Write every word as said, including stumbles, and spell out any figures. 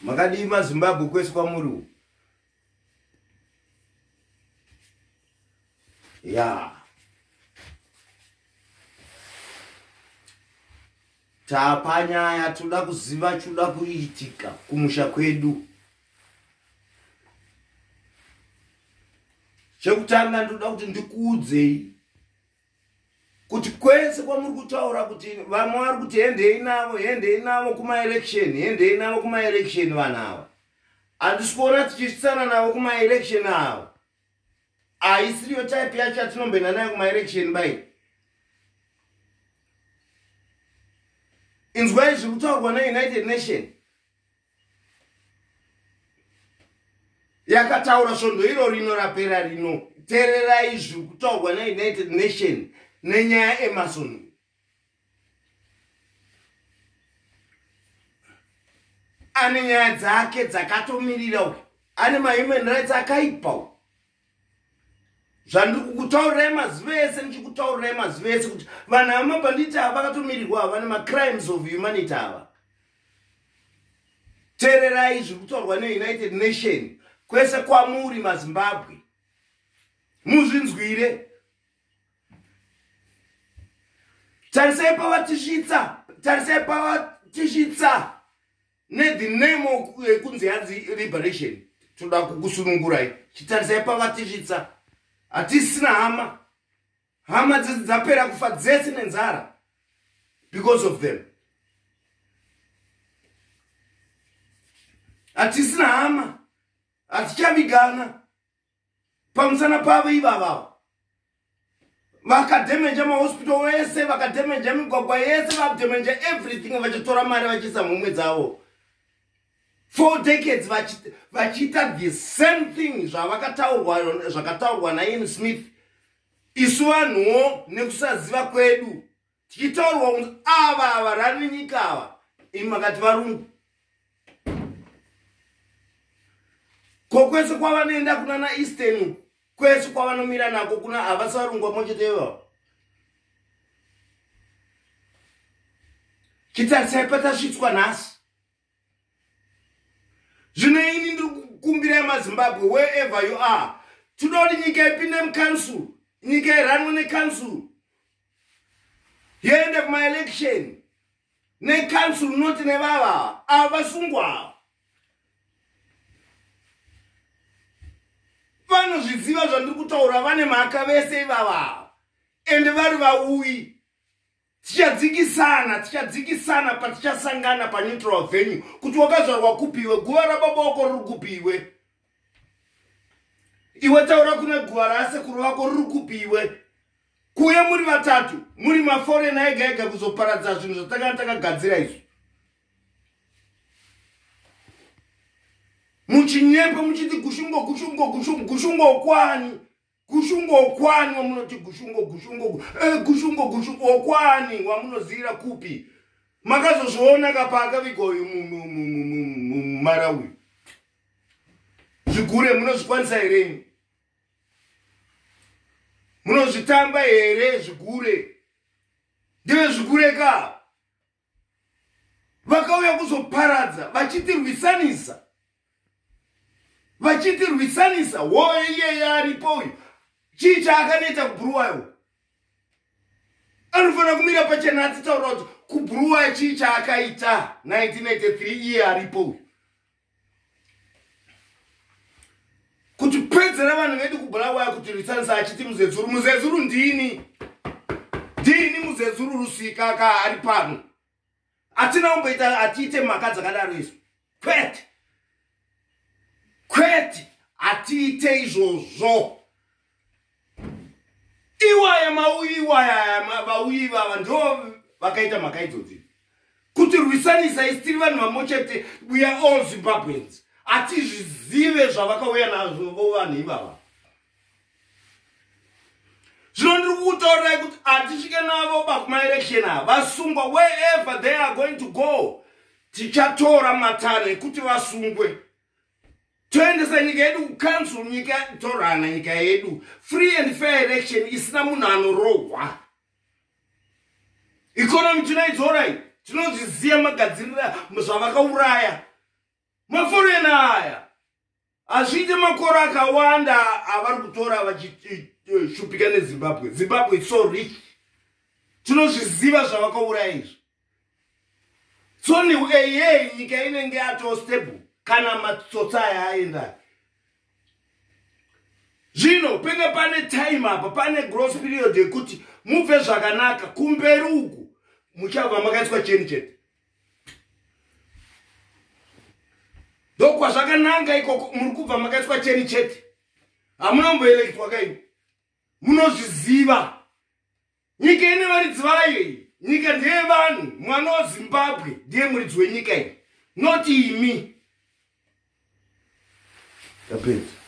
Makadima Zimbabwe kwese kwa muri. Ya. Tapanya ya tuda kuziva chuda kuitika kumusha kwedu. Chekutanga ndoda kuti ndikuudze kuti kwese kwa muri kutaura kuti vamwe vari kuti endei navo endei navo kuma election endei navo kuma election vanava. Handisi kuona tichitsana navo kuma election avo. Aisiriyo type yacho yatinomboenda nayo kuma election bai. Inzwai zviri kutaurwa naUnited Nations. Yakataura svondo iro rino rapera rino. Tererai zviri kutaurwa naUnited Nations nenyaya Emerson. Ane nyaya dzake dzakatomirira. Ane mahuman rights akaipa. Zvandiri kukutaurira mazivese ndichikutaurira mazivese kuti vanhu vamabhanditi ava vakatomirirwa vane macrimes of humanity ava. Tererai zviri kutaurwa neUnited Nations kwese kwamuri maZimbabwe. Muzvinzwire. Tarisai pavatishitsa, tarisai pavatishitsa ne the name of kunzi hanzi liberation. Toda kukusunungurai. Chitarisai pavatishitsa. Atisina hama. Hama dzapera kufa dzese nenzara because of them. Atisina hama. Atichavigana. Pamusana pavo ivava. Vakadamenja mahospital wese, vakadamenja migwagwa yese, vakadamenja everything vachitora mari vachisa mumwe dzavo. Four decades vachita the same thing zvavakataurwa zvakataurwa naIan Smith. Isu vanhuwo nekusaziva kwedu tichitaurwa kuti ava ava rani nyika ava imi makati varungu. Ko kwese kwavanoenda kuna naEastern kwese kwavanomira nako kuna havasi varungwa mochetevo. Chitarisai patasvitswa nhasi. Zvino ini ndiri kukumbira maZimbabwe wherever you are. Tinoti nyika ipinde mucouncil, nyika iranwe necouncil. Yende kuma election. Necouncil noti nevava avasungwa. Vanozviziva zvandiri kutaura vane mhaka vese ivava. Ende vari vauyi. Tichadzikisana, tichadzikisana patichasangana pa neutral venue kuti wakazvarwa kupiwe guva rababoko riri kupiwe. Iwe taura kuna guva rasekuru vako riri kupiwe. Kuye muri vatatu, muri maforena ega ega kuzoparadza zvinhu zvatakanga takagadzira izvo. Muchinyepa muchiti gushungo gushungo gushungo gushungo kwani. Gushungo okwani wamunoti gushungo gushungo eh gushungo gushungo okwani wamunozira kupi. Makazozviona kapaka vigoyo mu Marawi. Zvigure munozvikwanisa here? Munozvitamba here zvigure? Ndive zvigure ka. Vakauya kuzoparadza vachitirwisanisa. Vachitirwisanisa woye yaripo. Chicha akaneta kubruwayo. Anofana kumira pachena atitaura kuti kubruwa chicha akaita nineteen eighty-three iye aripo. Kuti pedzera vanhu vedu kubruwa kuti risanisa achiti muzezuru muzezuru ndini. Ndini muzezuru rusika ka ari pano. Atina umboita atite mhaka dzakadaro isu. Kwete. Kwete atite izvozvo. Iwaya mauyi iwaya mauyi vava ndo vakaita mhaka idzodzi. Kuti rwisanisa isitiri vanhu vamochete, we are all Zimbabweans. Atizvizive zvavakauya nazvo vanhu ivava. Zvino ndiri kutaurirai kuti atisvike navo pakuma election ava vasungwa wherever they are going to go. Tichatora matanho ekuti vasungwe. Toendesa nyika yedu kucouncil nyika torana nyika yedu. Free and fair election isina munhu anorohwa. Economy tinoidzora iyi. Tinozviziva magadzirira zvavakauraya. Maforena aya azvite makore akawanda avari kutora vachishupika neZimbabwe. Zimbabwe is so rich. Tinozviziva zvavakauraya izvi. So ni eye nyika inenge yato stable kana matsotsa aya aenda. Zvino penge pane time apa, pane growth period yekuti mubve zvakanaka, kumberi uku muchabva makaiswa cheni chete. Ndokwa zvakananga ikoko muri kubva makaiswa cheni chete. Hamunomboelektwa kaini. Munozviziva. Nyika ine varidzi vayo. Nyika ndiye vanhu. Mwana weZimbabwe ndiye muridzi wenyika iyi. Not imi. Tapedza.